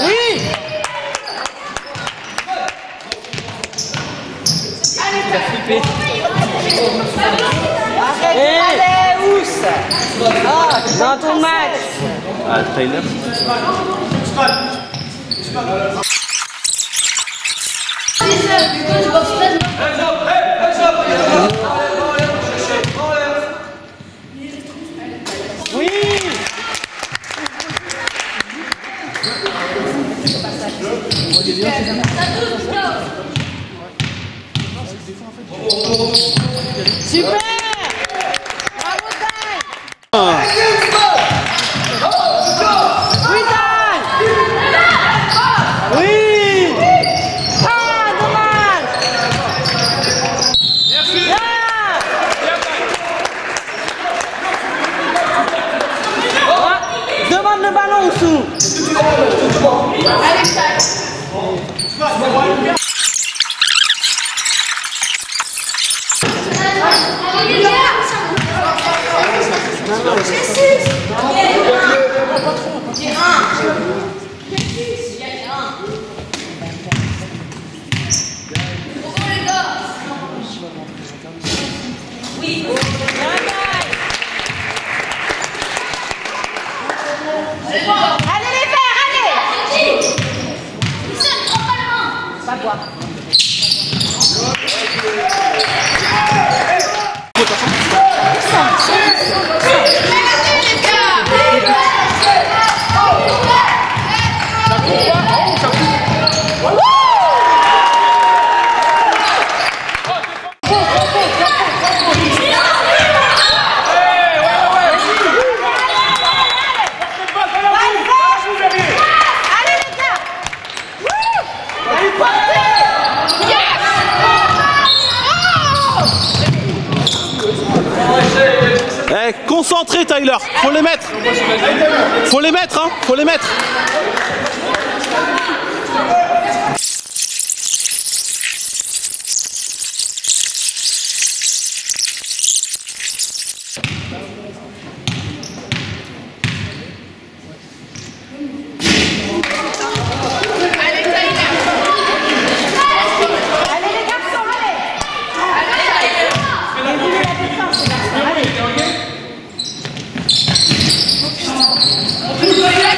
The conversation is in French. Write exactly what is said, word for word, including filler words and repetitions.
Oui. Il a flippé. Arrête, hey. Allez, Ous. Ah, dans ton match. Ah, Tyler. Oui. Super. Bravo, Ty. Oui, Ty. Oui. Ah, dommage. Merci. Demande le ballon au sous. Allez, Ty. Oui. Allez les faire, allez. Va boire. Eh, concentré Tyler, faut les mettre. Faut les mettre, hein, faut les mettre. Allez.